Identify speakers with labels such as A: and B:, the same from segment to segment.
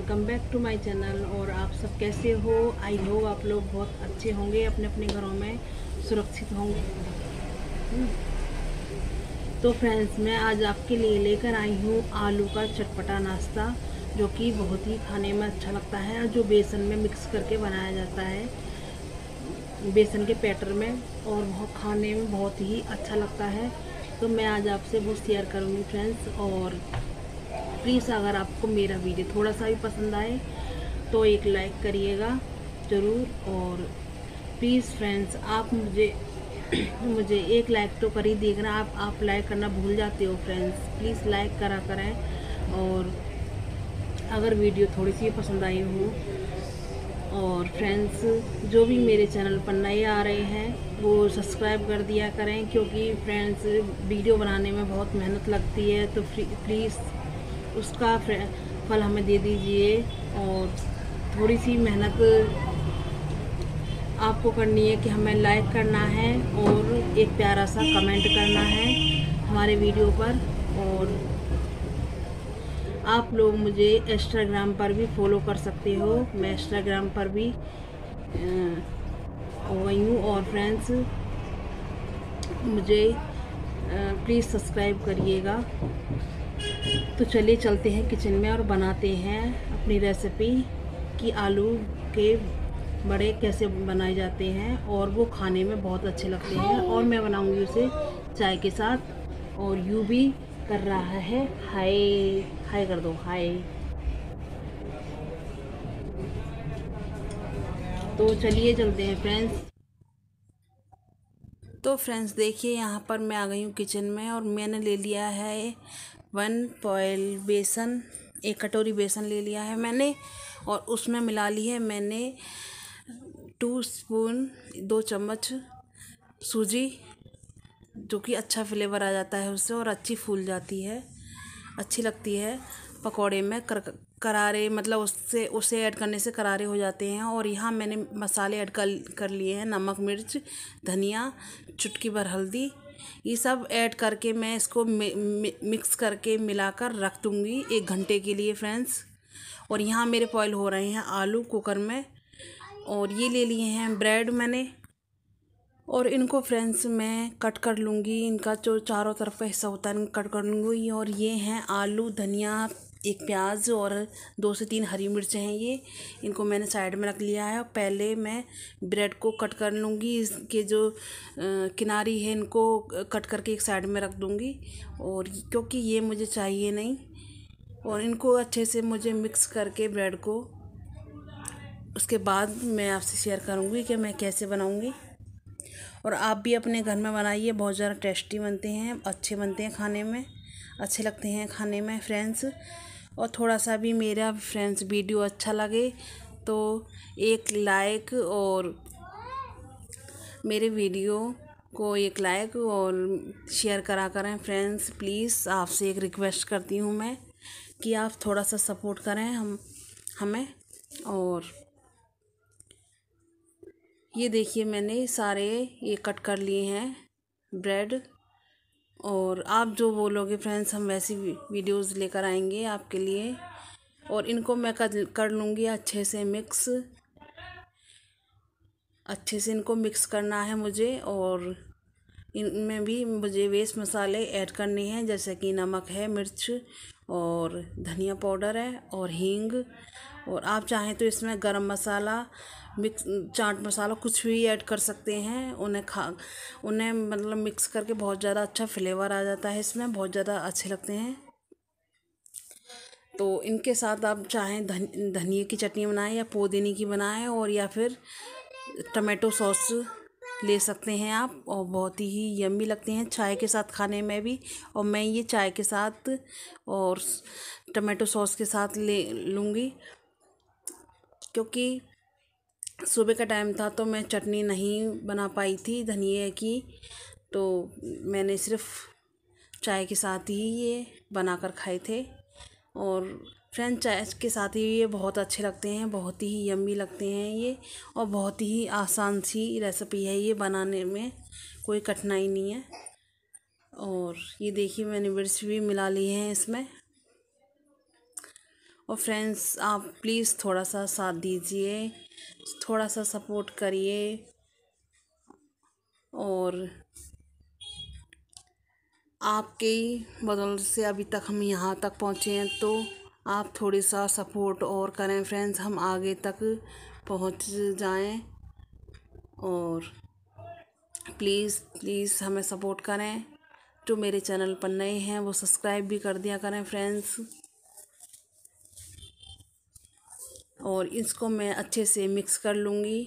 A: Welcome back to my channel. और आप सब कैसे हो? आई होप आप लोग बहुत अच्छे होंगे, अपने अपने घरों में सुरक्षित होंगे। तो फ्रेंड्स, मैं आज आपके लिए लेकर आई हूँ आलू का चटपटा नाश्ता, जो कि बहुत ही खाने में अच्छा लगता है और जो बेसन में मिक्स करके बनाया जाता है, बेसन के बैटर में, और बहुत खाने में बहुत ही अच्छा लगता है। तो मैं आज आपसे वो शेयर करूँगी फ्रेंड्स। और प्लीज़ अगर आपको मेरा वीडियो थोड़ा सा भी पसंद आए तो एक लाइक करिएगा ज़रूर। और प्लीज़ फ्रेंड्स, आप मुझे मुझे एक लाइक तो कर ही देना। आप लाइक करना भूल जाते हो फ्रेंड्स, प्लीज़ लाइक करा करें। और अगर वीडियो थोड़ी सी पसंद आई हो, और फ्रेंड्स जो भी मेरे चैनल पर नए आ रहे हैं वो सब्सक्राइब कर दिया करें, क्योंकि फ्रेंड्स वीडियो बनाने में बहुत मेहनत लगती है। तो प्लीज़ उसका फल हमें दे दीजिए। और थोड़ी सी मेहनत आपको करनी है कि हमें लाइक करना है और एक प्यारा सा कमेंट करना है हमारे वीडियो पर। और आप लोग मुझे इंस्टाग्राम पर भी फॉलो कर सकते हो, मैं इंस्टाग्राम पर भी हो गई हूँ। और फ्रेंड्स मुझे प्लीज़ सब्सक्राइब करिएगा। तो चलिए चलते हैं किचन में और बनाते हैं अपनी रेसिपी कि आलू के बड़े कैसे बनाए जाते हैं, और वो खाने में बहुत अच्छे लगते हैं। और मैं बनाऊंगी उसे चाय के साथ। और यू भी कर रहा है हाय, हाय कर दो, हाय। तो चलिए चलते हैं फ्रेंड्स। तो फ्रेंड्स देखिए, यहाँ पर मैं आ गई हूँ किचन में, और मैंने ले लिया है 1 पॉइल बेसन, 1 कटोरी बेसन ले लिया है मैंने। और उसमें मिला ली है मैंने 2 स्पून 2 चम्मच सूजी, जो कि अच्छा फ्लेवर आ जाता है उससे और अच्छी फूल जाती है, अच्छी लगती है पकौड़े में। करारे मतलब उससे उसे ऐड करने से करारे हो जाते हैं। और यहाँ मैंने मसाले ऐड कर लिए हैं, नमक, मिर्च, धनिया, चुटकी भर हल्दी, ये सब ऐड करके मैं इसको मिक्स करके मिलाकर रख दूँगी 1 घंटे के लिए फ्रेंड्स। और यहाँ मेरे बॉयल हो रहे हैं आलू कुकर में। और ये ले लिए हैं ब्रेड मैंने, और इनको फ्रेंड्स मैं कट कर लूँगी, इनका जो चारों तरफ का हिस्सा होता है कट कर लूँगी। और ये हैं आलू, धनिया, 1 प्याज और 2 से 3 हरी मिर्चें हैं ये, इनको मैंने साइड में रख लिया है। और पहले मैं ब्रेड को कट कर लूँगी, इसके जो किनारी है इनको कट करके एक साइड में रख दूँगी, और क्योंकि ये मुझे चाहिए नहीं। और इनको अच्छे से मुझे मिक्स करके ब्रेड को, उसके बाद मैं आपसे शेयर करूँगी कि मैं कैसे बनाऊँगी। और आप भी अपने घर में बनाइए, बहुत ज़्यादा टेस्टी बनते हैं, अच्छे बनते हैं खाने में, अच्छे लगते हैं खाने में फ्रेंड्स। और थोड़ा सा भी मेरा फ्रेंड्स वीडियो अच्छा लगे तो एक लाइक, और मेरे वीडियो को एक लाइक और शेयर करा करें फ्रेंड्स। प्लीज़ आपसे एक रिक्वेस्ट करती हूँ मैं कि आप थोड़ा सा सपोर्ट करें हमें। और ये देखिए मैंने सारे ये कट कर लिए हैं ब्रेड। और आप जो बोलोगे फ्रेंड्स, हम वैसी वीडियोस लेकर आएंगे आपके लिए। और इनको मैं कर लूँगी अच्छे से मिक्स, अच्छे से इनको मिक्स करना है मुझे। और इनमें भी मुझे वेस्ट मसाले ऐड करने हैं, जैसे कि नमक है, मिर्च और धनिया पाउडर है और हींग। और आप चाहें तो इसमें गरम मसाला, मिक्स चाट मसाला कुछ भी ऐड कर सकते हैं। उन्हें मतलब मिक्स करके बहुत ज़्यादा अच्छा फ्लेवर आ जाता है इसमें, बहुत ज़्यादा अच्छे लगते हैं। तो इनके साथ आप चाहें धनिए की चटनी बनाएं या पुदीने की बनाएं, और या फिर टमाटो सॉस ले सकते हैं आप, और बहुत ही यम्मी लगते हैं चाय के साथ खाने में भी। और मैं ये चाय के साथ और टमाटो सॉस के साथ ले लूँगी, क्योंकि सुबह का टाइम था तो मैं चटनी नहीं बना पाई थी धनिए की, तो मैंने सिर्फ चाय के साथ ही ये बनाकर खाए थे। और फ्रेंच चाय के साथ ही ये बहुत अच्छे लगते हैं, बहुत ही यम्मी लगते हैं ये। और बहुत ही आसान सी रेसिपी है ये, बनाने में कोई कठिनाई नहीं है। और ये देखिए मैंने मिर्च भी मिला ली है इसमें। और फ्रेंड्स आप प्लीज़ थोड़ा सा साथ दीजिए, थोड़ा सा सपोर्ट करिए। और आपके बदौलत से अभी तक हम यहाँ तक पहुँचे हैं, तो आप थोड़ी सा सपोर्ट और करें फ्रेंड्स, हम आगे तक पहुँच जाएं। और प्लीज़ प्लीज़ हमें सपोर्ट करें। जो मेरे चैनल पर नए हैं वो सब्सक्राइब भी कर दिया करें फ्रेंड्स। और इसको मैं अच्छे से मिक्स कर लूँगी।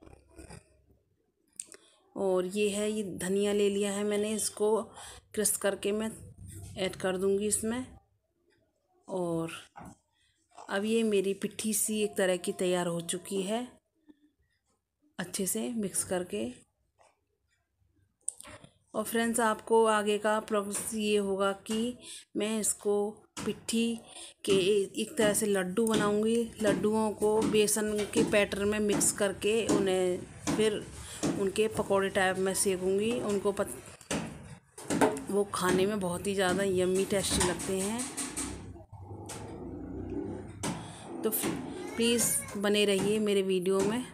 A: और ये धनिया ले लिया है मैंने, इसको क्रश करके मैं ऐड कर दूँगी इसमें। और अब ये मेरी पिट्ठी सी एक तरह की तैयार हो चुकी है, अच्छे से मिक्स करके। और फ्रेंड्स आपको आगे का प्रोसेस ये होगा कि मैं इसको पिट्ठी के एक तरह से लड्डू बनाऊंगी। लड्डुओं को बेसन के बैटर में मिक्स करके उन्हें फिर उनके पकोड़े टाइप में सेकूंगी। वो खाने में बहुत ही ज़्यादा यम्मी टेस्टी लगते हैं। तो प्लीज़ बने रहिए मेरे वीडियो में।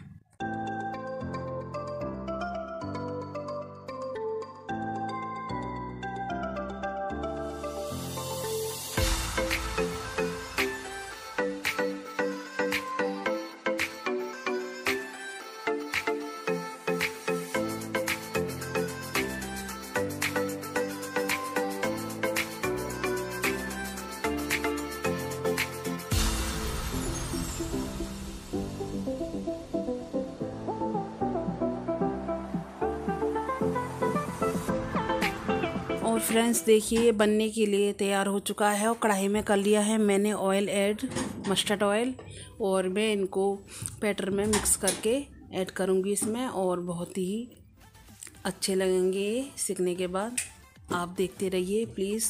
A: और फ्रेंड्स देखिए ये बनने के लिए तैयार हो चुका है। और कढ़ाई में कर लिया है मैंने ऑयल ऐड, मस्टर्ड ऑयल। और मैं इनको बैटर में मिक्स करके ऐड करूँगी इसमें, और बहुत ही अच्छे लगेंगे ये सीखने के बाद। आप देखते रहिए प्लीज़।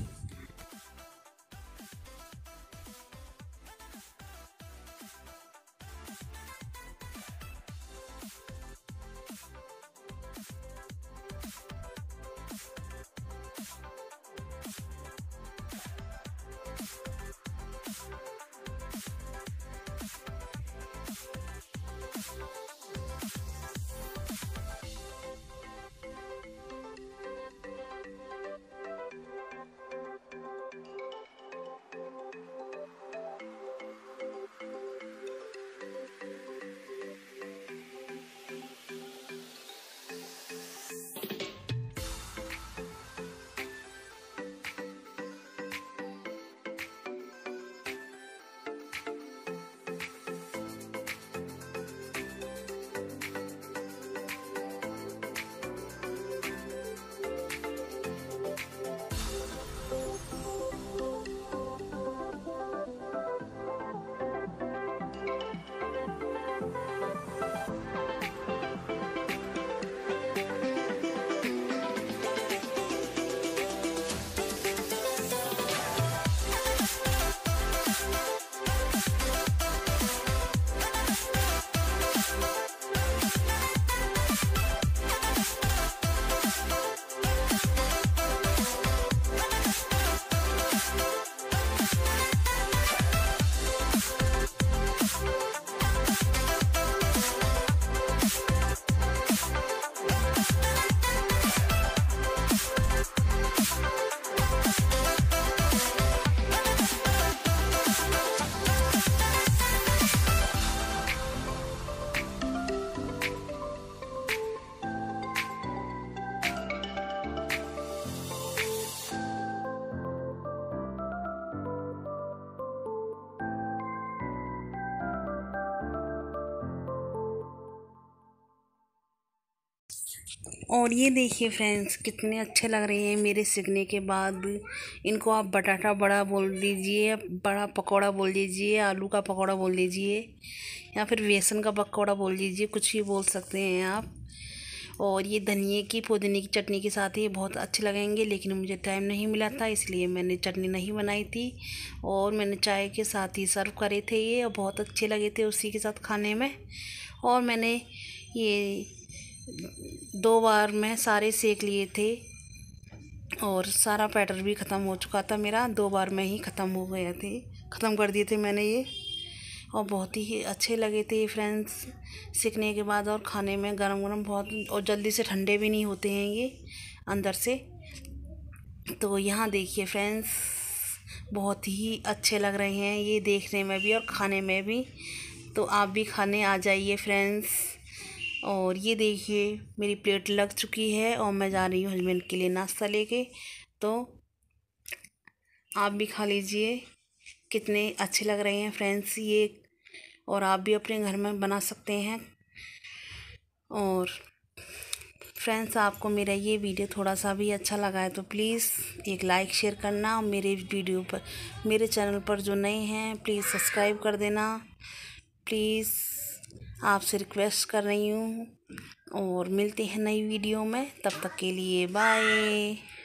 A: और ये देखिए फ्रेंड्स कितने अच्छे लग रहे हैं मेरे सिकने के बाद। इनको आप बटाटा बड़ा बोल दीजिए, बड़ा पकौड़ा बोल दीजिए, आलू का पकौड़ा बोल दीजिए, या फिर बेसन का पकौड़ा बोल दीजिए, कुछ भी बोल सकते हैं आप। और ये धनिए की पुदीने की चटनी के साथ ही बहुत अच्छे लगेंगे, लेकिन मुझे टाइम नहीं मिला था इसलिए मैंने चटनी नहीं बनाई थी। और मैंने चाय के साथ ही सर्व करे थे ये, और बहुत अच्छे लगे थे उसी के साथ खाने में। और मैंने ये 2 बार में सारे सेक लिए थे, और सारा बैटर भी ख़त्म हो चुका था मेरा, 2 बार में ही ख़त्म हो गया थे। ख़त्म कर दिए थे मैंने ये, और बहुत ही अच्छे लगे थे फ्रेंड्स सेकने के बाद। और खाने में गरम गरम बहुत, और जल्दी से ठंडे भी नहीं होते हैं ये अंदर से। तो यहाँ देखिए फ्रेंड्स, बहुत ही अच्छे लग रहे हैं ये देखने में भी और खाने में भी। तो आप भी खाने आ जाइए फ्रेंड्स। और ये देखिए मेरी प्लेट लग चुकी है और मैं जा रही हूँ हस्बैंड के लिए नाश्ता लेके। तो आप भी खा लीजिए, कितने अच्छे लग रहे हैं फ्रेंड्स ये, और आप भी अपने घर में बना सकते हैं। और फ्रेंड्स, आपको मेरा ये वीडियो थोड़ा सा भी अच्छा लगा है तो प्लीज़ एक लाइक शेयर करना, और मेरे वीडियो पर, मेरे चैनल पर जो नए हैं प्लीज़ सब्सक्राइब कर देना प्लीज़, आपसे रिक्वेस्ट कर रही हूँ। और मिलते हैं नई वीडियो में, तब तक के लिए बाय।